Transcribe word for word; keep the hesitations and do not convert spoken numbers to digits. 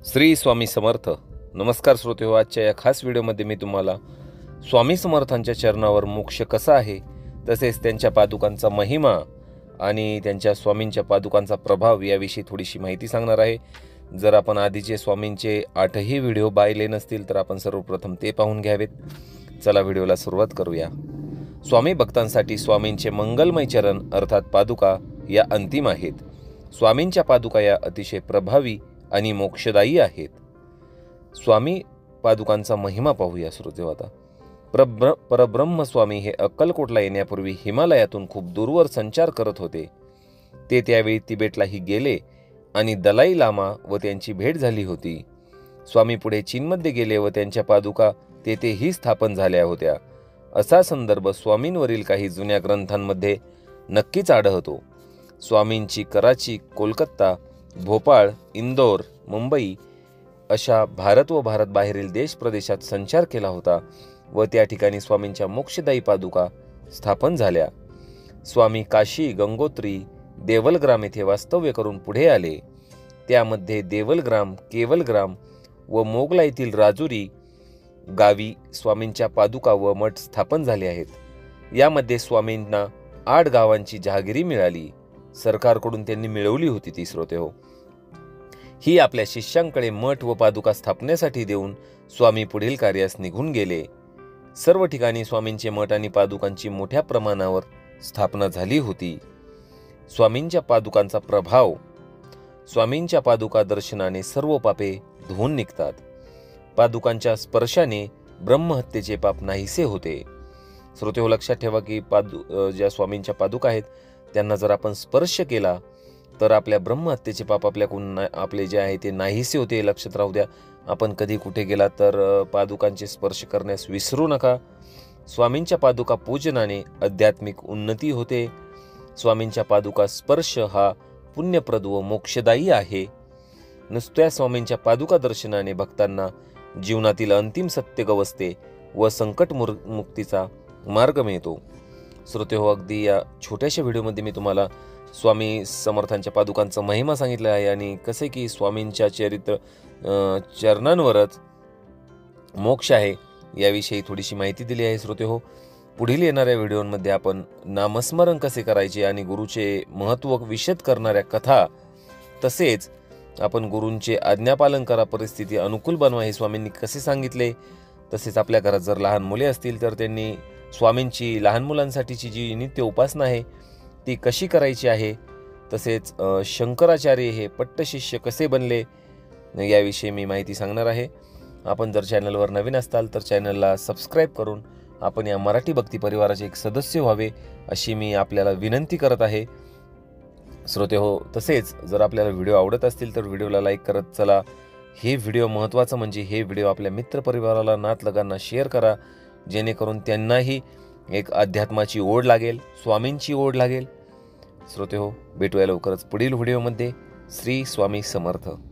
श्री स्वामी समर्थ. नमस्कार श्रोतेहो, आजच्या या खास व्हिडिओमध्ये मी तुम्हाला स्वामी समर्थांच्या चरणावर मोक्ष कसा आहे, तसेच त्यांच्या पादुकांचा महिमा आणि त्यांच्या स्वामींच्या पादुकांचा प्रभाव याविषयी थोडीशी माहिती सांगणार आहे. जर आपण आधीचे स्वामींचे आठही व्हिडिओ पाहिले नसतील तर आपण सर्वप्रथम ते पाहून घ्यावेत. चला व्हिडिओला सुरुवात करूया. स्वामी भक्तांसाठी स्वामींचे मंगलमय चरण अर्थात पादुका या अंतिम आहेत. स्वामींच्या पादुका या अतिशय प्रभावी आणि मोक्षदायी आहेत. स्वामी पादुकांचा महिमा पाहूया श्रोतेहो. आता परब्र परब्रह्म स्वामी हे अक्कलकोटला येण्यापूर्वी हिमालयातून खूप दूरवर संचार करत होते. ते त्यावेळी तिबेटलाही गेले आणि दलाई लामा व त्यांची भेट झाली होती. स्वामी पुढे चीनमध्ये गेले व त्यांच्या पादुका तेथेही स्थापन झाल्या होत्या. असा संदर्भ स्वामींवरील काही जुन्या ग्रंथांमध्ये नक्कीच आढळतो. स्वामींची कराची, कोलकाता, भोपाळ, इंदोर, मुंबई अशा भारत व भारतबाहेरील देश प्रदेशात संचार केला होता व त्या ठिकाणी स्वामींच्या मोक्षदायी पादुका स्थापन झाल्या. स्वामी काशी, गंगोत्री, देवलग्राम येथे वास्तव्य करून पुढे आले. त्यामध्ये देवलग्राम, केवलग्राम व मोगला येथील राजुरी गावी स्वामींच्या पादुका व मठ स्थापन झाले आहेत. यामध्ये स्वामींना आठ गावांची जहागिरी मिळाली. सरकारकडून त्यांनी मिळवली होती ती श्रोतेहो. ही आपल्या शिष्यांकडे मठ व पादुका स्थापनेसाठी देऊन स्वामी पुढील कार्यास निघून गेले. सर्व ठिकाणी स्वामींचे मठ आणि पादुकांची मोठ्या प्रमाणावर स्थापना झाली होती. स्वामींच्या पादुकांचा प्रभाव. स्वामींच्या पादुका दर्शनाने सर्व पापे धुवून निघतात. पादुकांच्या स्पर्शाने ब्रह्महत्येचे पाप नाहीसे होते. श्रोतेहो, लक्षात ठेवा की पादु ज्या स्वामींच्या पादुका आहेत त्यांना जर आपण स्पर्श केला तर आपल्या ब्रह्महत्येचे पाप आपल्याकडून आपले जे आहे ते नाहीसे होते. लक्षात राहू द्या. आपण कधी कुठे गेला तर पादुकांचे स्पर्श करण्यास विसरू नका. स्वामींच्या पादुका पूजनाने आध्यात्मिक उन्नती होते. स्वामींच्या पादुका स्पर्श हा पुण्यप्रद व मोक्षदायी आहे. नुसत्या स्वामींच्या पादुका दर्शनाने भक्तांना जीवनातील अंतिम सत्य गवसते व संकट मुक्तीचा मार्ग मिळतो. श्रोतेहो, अगदी या छोट्याशा व्हिडिओमध्ये मी तुम्हाला स्वामी समर्थांच्या पादुकांचा महिमा सांगितला आहे आणि कसे की स्वामींच्या चरित्र चरणांवरच मोक्ष आहे याविषयी थोडीशी माहिती दिली आहे. श्रोतेहो, पुढील येणाऱ्या व्हिडिओमध्ये आपण नामस्मरण कसे करायचे आणि गुरुचे महत्त्व विशद करणाऱ्या कथा, तसेच आपण गुरूंचे आज्ञापालन करा, परिस्थिती अनुकूल बनवा हे स्वामींनी कसे सांगितले, तसेच आपल्या घरात जर लहान मुले असतील तर त्यांनी स्वामींची लहान मुलांसाठीची जी नित्य उपासना आहे ती कशी करायची आहे, तसेच शंकराचार्य हे पट्टशिष्य कसे बनले याविषयी मी माहिती सांगणार आहे. आपण जर चॅनलवर नवीन असताल तर चॅनलला सबस्क्राईब करून आपण या मराठी भक्ती परिवाराचे एक सदस्य व्हावे अशी मी आपल्याला विनंती करत आहे. श्रोतेहो, तसेच जर आपल्याला व्हिडिओ आवडत असतील तर व्हिडिओला लाईक करत चला. हे व्हिडिओ महत्त्वाचं म्हणजे हे व्हिडिओ आपल्या मित्रपरिवाराला, नातलगांना शेअर करा, जेणेकरून त्यांनाही एक अध्यात्माची ओढ लागेल, स्वामींची ओढ लागेल. श्रोतेहो, भेटूया लवकरच पुढील व्हिडिओमध्ये. श्री स्वामी समर्थ.